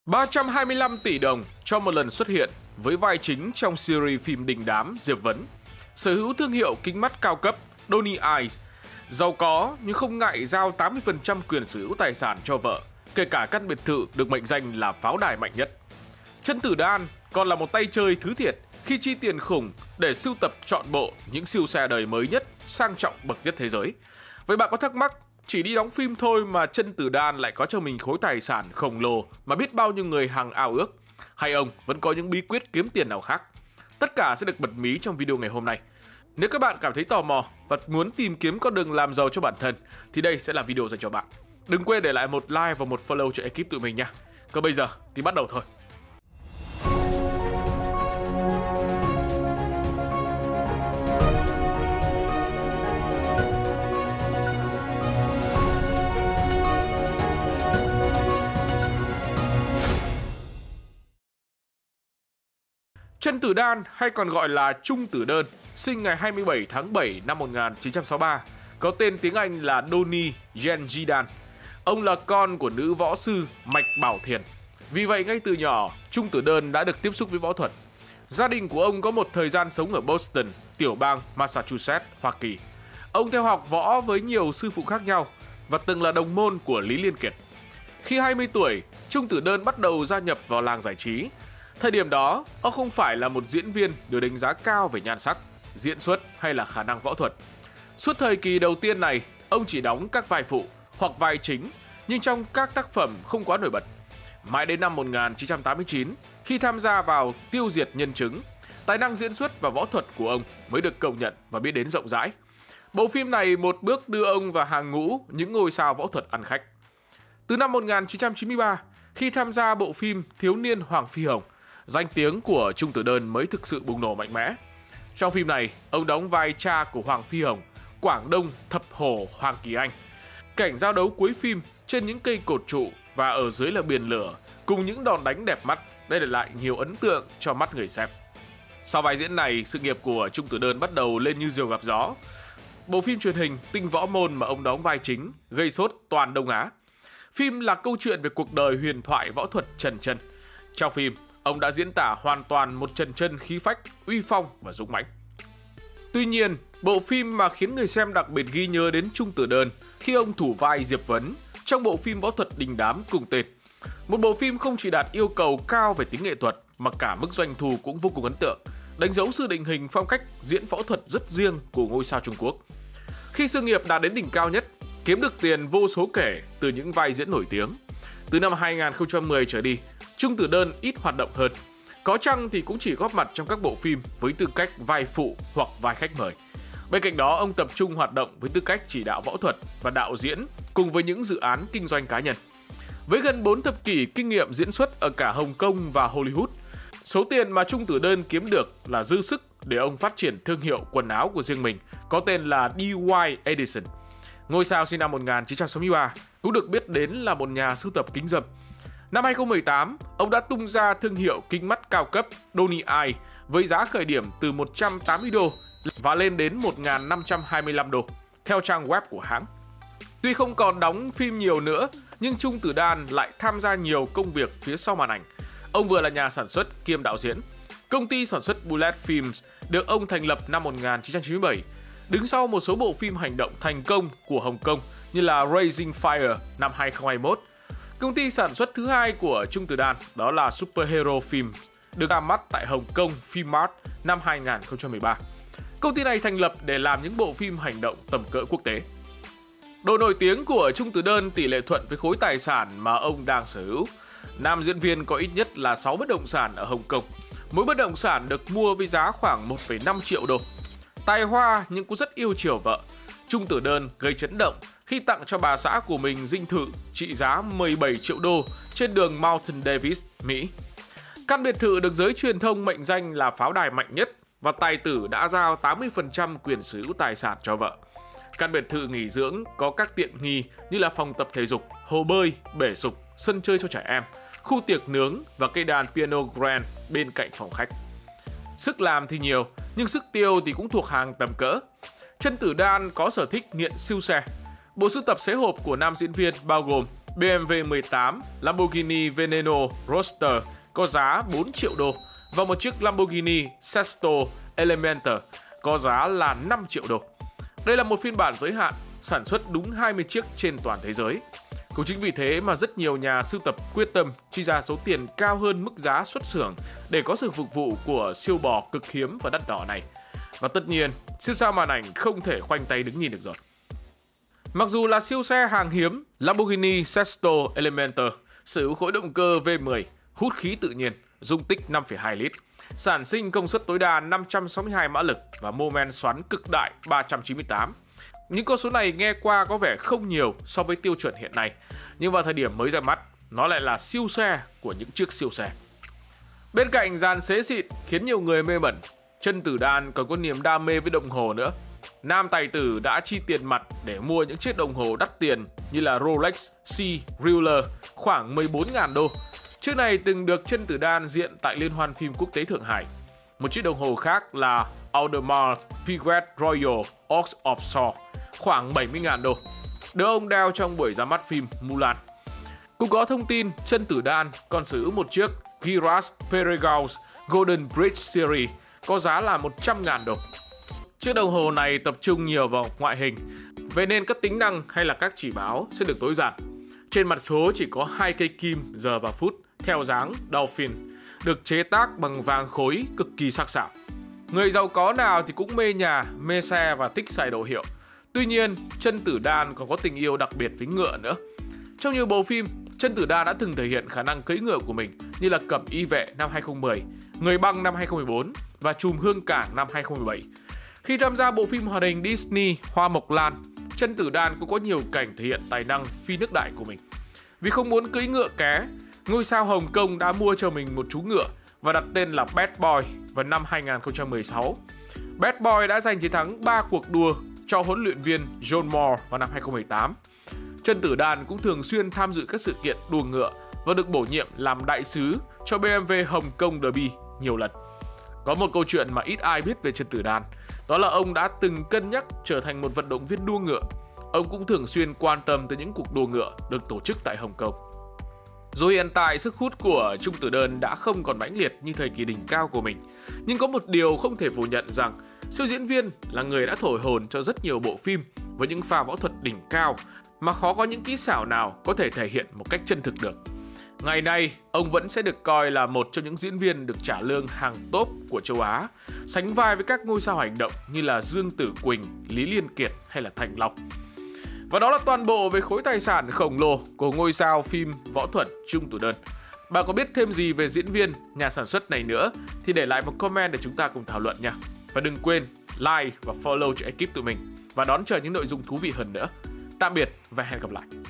325 tỷ đồng cho một lần xuất hiện với vai chính trong series phim đình đám Diệp Vấn. Sở hữu thương hiệu kính mắt cao cấp Donny Eyes. Giàu có nhưng không ngại giao 80% quyền sở hữu tài sản cho vợ, kể cả căn biệt thự được mệnh danh là pháo đài mạnh nhất. Chân Tử Đan còn là một tay chơi thứ thiệt khi chi tiền khủng để sưu tập trọn bộ những siêu xe đời mới nhất, sang trọng bậc nhất thế giới. Vậy bạn có thắc mắc, chỉ đi đóng phim thôi mà Chân Tử Đan lại có cho mình khối tài sản khổng lồ mà biết bao nhiêu người hằng ao ước? Hay ông vẫn có những bí quyết kiếm tiền nào khác? Tất cả sẽ được bật mí trong video ngày hôm nay. Nếu các bạn cảm thấy tò mò và muốn tìm kiếm con đường làm giàu cho bản thân thì đây sẽ là video dành cho bạn. Đừng quên để lại một like và một follow cho ekip tụi mình nha. Còn bây giờ thì bắt đầu thôi. Chân Tử Đan hay còn gọi là Trung Tử Đơn, sinh ngày 27 tháng 7 năm 1963, có tên tiếng Anh là Donny Genjidan. Ông là con của nữ võ sư Mạch Bảo Thiền. Vì vậy ngay từ nhỏ, Trung Tử Đơn đã được tiếp xúc với võ thuật. Gia đình của ông có một thời gian sống ở Boston, tiểu bang Massachusetts, Hoa Kỳ. Ông theo học võ với nhiều sư phụ khác nhau và từng là đồng môn của Lý Liên Kiệt. Khi 20 tuổi, Trung Tử Đơn bắt đầu gia nhập vào làng giải trí. Thời điểm đó, ông không phải là một diễn viên được đánh giá cao về nhan sắc, diễn xuất hay là khả năng võ thuật. Suốt thời kỳ đầu tiên này, ông chỉ đóng các vai phụ hoặc vai chính, nhưng trong các tác phẩm không quá nổi bật. Mãi đến năm 1989, khi tham gia vào Tiêu diệt nhân chứng, tài năng diễn xuất và võ thuật của ông mới được công nhận và biết đến rộng rãi. Bộ phim này một bước đưa ông vào hàng ngũ những ngôi sao võ thuật ăn khách. Từ năm 1993, khi tham gia bộ phim Thiếu niên Hoàng Phi Hồng, danh tiếng của Trung Tử Đơn mới thực sự bùng nổ mạnh mẽ. Trong phim này, ông đóng vai cha của Hoàng Phi Hồng, Quảng Đông Thập Hổ Hoàng Kỳ Anh. Cảnh giao đấu cuối phim trên những cây cột trụ và ở dưới là biển lửa cùng những đòn đánh đẹp mắt đã để lại nhiều ấn tượng cho mắt người xem. Sau vai diễn này, sự nghiệp của Trung Tử Đơn bắt đầu lên như diều gặp gió. Bộ phim truyền hình Tinh Võ Môn mà ông đóng vai chính gây sốt toàn Đông Á. Phim là câu chuyện về cuộc đời huyền thoại võ thuật Trần Chân. Trong phim, ông đã diễn tả hoàn toàn một Trần Chân khí phách, uy phong và dũng mãnh. Tuy nhiên, bộ phim mà khiến người xem đặc biệt ghi nhớ đến Trung Tử Đơn khi ông thủ vai Diệp Vấn trong bộ phim võ thuật đình đám cùng tên. Một bộ phim không chỉ đạt yêu cầu cao về tính nghệ thuật mà cả mức doanh thu cũng vô cùng ấn tượng, đánh dấu sự định hình phong cách diễn võ thuật rất riêng của ngôi sao Trung Quốc. Khi sự nghiệp đạt đến đỉnh cao nhất, kiếm được tiền vô số kể từ những vai diễn nổi tiếng. Từ năm 2010 trở đi, Trung Tử Đơn ít hoạt động hơn. Có chăng thì cũng chỉ góp mặt trong các bộ phim với tư cách vai phụ hoặc vai khách mời. Bên cạnh đó, ông tập trung hoạt động với tư cách chỉ đạo võ thuật và đạo diễn cùng với những dự án kinh doanh cá nhân. Với gần 4 thập kỷ kinh nghiệm diễn xuất ở cả Hồng Kông và Hollywood, số tiền mà Trung Tử Đơn kiếm được là dư sức để ông phát triển thương hiệu quần áo của riêng mình có tên là DY Edison. Ngôi sao sinh năm 1963 cũng được biết đến là một nhà sưu tập kính râm. Năm 2018, ông đã tung ra thương hiệu kính mắt cao cấp Donny Eyes với giá khởi điểm từ 180 đô và lên đến 1.525 đô, theo trang web của hãng. Tuy không còn đóng phim nhiều nữa, nhưng Trung Tử Đan lại tham gia nhiều công việc phía sau màn ảnh. Ông vừa là nhà sản xuất kiêm đạo diễn. Công ty sản xuất Bullet Films được ông thành lập năm 1997, đứng sau một số bộ phim hành động thành công của Hồng Kông như là Raising Fire năm 2021. Công ty sản xuất thứ hai của Trung Tử Đan đó là Superhero Film, được ra mắt tại Hồng Kông Filmart năm 2013. Công ty này thành lập để làm những bộ phim hành động tầm cỡ quốc tế. Độ nổi tiếng của Trung Tử Đơn tỷ lệ thuận với khối tài sản mà ông đang sở hữu. Nam diễn viên có ít nhất là 6 bất động sản ở Hồng Kông. Mỗi bất động sản được mua với giá khoảng 1,5 triệu đô. Tài hoa nhưng cũng rất yêu chiều vợ. Trung Tử Đơn gây chấn động khi tặng cho bà xã của mình dinh thự trị giá 17 triệu đô trên đường Mountain Davis, Mỹ. Căn biệt thự được giới truyền thông mệnh danh là pháo đài mạnh nhất và tài tử đã giao 80% quyền sở hữu tài sản cho vợ. Căn biệt thự nghỉ dưỡng có các tiện nghi như là phòng tập thể dục, hồ bơi, bể sục, sân chơi cho trẻ em, khu tiệc nướng và cây đàn piano grand bên cạnh phòng khách. Sức làm thì nhiều, nhưng sức tiêu thì cũng thuộc hàng tầm cỡ. Chân Tử Đan có sở thích nghiện siêu xe. Bộ sưu tập xế hộp của nam diễn viên bao gồm BMW 18, Lamborghini Veneno Roadster có giá 4 triệu đô và một chiếc Lamborghini Sesto Elementor có giá là 5 triệu đô. Đây là một phiên bản giới hạn, sản xuất đúng 20 chiếc trên toàn thế giới. Cũng chính vì thế mà rất nhiều nhà sưu tập quyết tâm chi ra số tiền cao hơn mức giá xuất xưởng để có sự phục vụ của siêu bò cực hiếm và đắt đỏ này. Và tất nhiên, siêu sao màn ảnh không thể khoanh tay đứng nhìn được rồi. Mặc dù là siêu xe hàng hiếm, Lamborghini Sesto Elementor sở hữu khối động cơ V10, hút khí tự nhiên, dung tích 5,2 lít, sản sinh công suất tối đa 562 mã lực và mô men xoắn cực đại 398. Những con số này nghe qua có vẻ không nhiều so với tiêu chuẩn hiện nay, nhưng vào thời điểm mới ra mắt, nó lại là siêu xe của những chiếc siêu xe. Bên cạnh dàn xế xịn khiến nhiều người mê mẩn, chân tử đan còn có niềm đam mê với đồng hồ nữa. Nam tài tử đã chi tiền mặt để mua những chiếc đồng hồ đắt tiền như là Rolex C Ruler khoảng 14.000 đô. Chiếc này từng được chân tử đan diện tại Liên hoan phim quốc tế Thượng Hải. Một chiếc đồng hồ khác là Audemars Piguet Royal Ox of Saw khoảng 70.000 đô, được ông đeo trong buổi ra mắt phim Mulan. Cũng có thông tin chân tử đan còn sở hữu một chiếc Giras Perregaux Golden Bridge Series có giá là 100.000 đô. Chiếc đồng hồ này tập trung nhiều vào ngoại hình, vậy nên các tính năng hay là các chỉ báo sẽ được tối giản. Trên mặt số chỉ có 2 cây kim giờ và phút theo dáng Dolphin, được chế tác bằng vàng khối cực kỳ sắc sảo. Người giàu có nào thì cũng mê nhà, mê xe và thích xài đồ hiệu. Tuy nhiên, chân tử đan còn có tình yêu đặc biệt với ngựa nữa. Trong nhiều bộ phim, chân tử đan đã từng thể hiện khả năng cưỡi ngựa của mình như là Cẩm Y Vệ năm 2010, Người Băng năm 2014 và Trùm Hương Cảng năm 2017. Khi tham gia bộ phim hoạt hình Disney Hoa Mộc Lan, chân tử đan cũng có nhiều cảnh thể hiện tài năng phi nước đại của mình. Vì không muốn cưỡi ngựa ké, ngôi sao Hồng Kông đã mua cho mình một chú ngựa và đặt tên là Bad Boy vào năm 2016. Bad Boy đã giành chiến thắng 3 cuộc đua cho huấn luyện viên John Moore vào năm 2018. Chân tử đan cũng thường xuyên tham dự các sự kiện đua ngựa và được bổ nhiệm làm đại sứ cho BMW Hồng Kông Derby nhiều lần. Có một câu chuyện mà ít ai biết về chân tử đan, đó là ông đã từng cân nhắc trở thành một vận động viên đua ngựa. Ông cũng thường xuyên quan tâm tới những cuộc đua ngựa được tổ chức tại Hồng Kông. Dù hiện tại sức hút của Trung Tử Đơn đã không còn mãnh liệt như thời kỳ đỉnh cao của mình, nhưng có một điều không thể phủ nhận rằng siêu diễn viên là người đã thổi hồn cho rất nhiều bộ phim với những pha võ thuật đỉnh cao mà khó có những kỹ xảo nào có thể thể hiện một cách chân thực được. Ngày nay, ông vẫn sẽ được coi là một trong những diễn viên được trả lương hàng top của châu Á, sánh vai với các ngôi sao hành động như là Dương Tử Quỳnh, Lý Liên Kiệt hay là Thành Long. Và đó là toàn bộ về khối tài sản khổng lồ của ngôi sao phim võ thuật Trung Tử Đơn. Bạn có biết thêm gì về diễn viên, nhà sản xuất này nữa thì để lại một comment để chúng ta cùng thảo luận nha. Và đừng quên like và follow cho ekip tụi mình và đón chờ những nội dung thú vị hơn nữa. Tạm biệt và hẹn gặp lại.